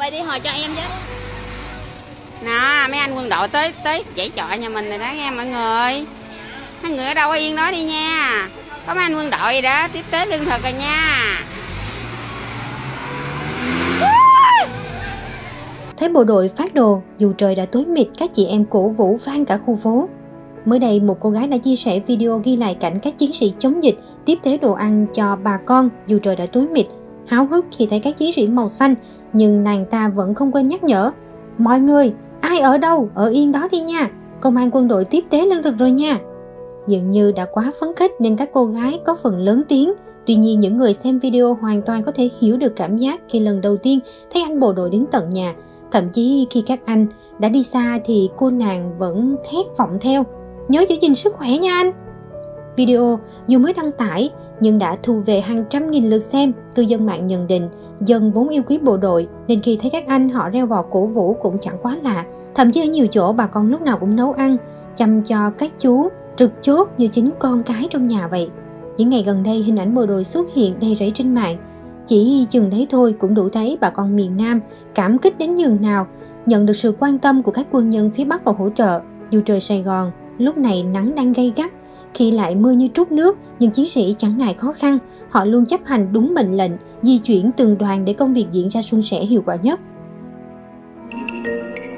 Quay đi hồi cho em chứ. Nè, mấy anh quân đội tới dãy trọ nhà mình rồi đó nghe mọi người. Mấy người ở đâu ở yên đó đi nha. Có mấy anh quân đội gì đó tiếp tế lương thực rồi nha. Thấy bộ đội phát đồ, dù trời đã tối mịt, các chị em cổ vũ vang cả khu phố. Mới đây, một cô gái đã chia sẻ video ghi lại cảnh các chiến sĩ chống dịch tiếp tế đồ ăn cho bà con dù trời đã tối mịt. Háo hức khi thấy các chiến sĩ màu xanh, nhưng nàng ta vẫn không quên nhắc nhở: mọi người, ai ở đâu, ở yên đó đi nha, công an quân đội tiếp tế lương thực rồi nha. Dường như đã quá phấn khích nên các cô gái có phần lớn tiếng. Tuy nhiên, những người xem video hoàn toàn có thể hiểu được cảm giác khi lần đầu tiên thấy anh bộ đội đến tận nhà. Thậm chí khi các anh đã đi xa thì cô nàng vẫn thét vọng theo: nhớ giữ gìn sức khỏe nha anh. Video dù mới đăng tải nhưng đã thu về hàng trăm nghìn lượt xem. Cư dân mạng nhận định dân vốn yêu quý bộ đội nên khi thấy các anh họ reo vò cổ vũ cũng chẳng quá lạ. Thậm chí ở nhiều chỗ bà con lúc nào cũng nấu ăn, chăm cho các chú trực chốt như chính con cái trong nhà vậy. Những ngày gần đây, hình ảnh bộ đội xuất hiện đầy rẫy trên mạng. Chỉ chừng đấy thôi cũng đủ thấy bà con miền Nam cảm kích đến nhường nào, nhận được sự quan tâm của các quân nhân phía Bắc vào hỗ trợ. Dù trời Sài Gòn lúc này nắng đang gay gắt, khi lại mưa như trút nước, nhưng chiến sĩ chẳng ngại khó khăn, họ luôn chấp hành đúng mệnh lệnh, di chuyển từng đoàn để công việc diễn ra suôn sẻ hiệu quả nhất.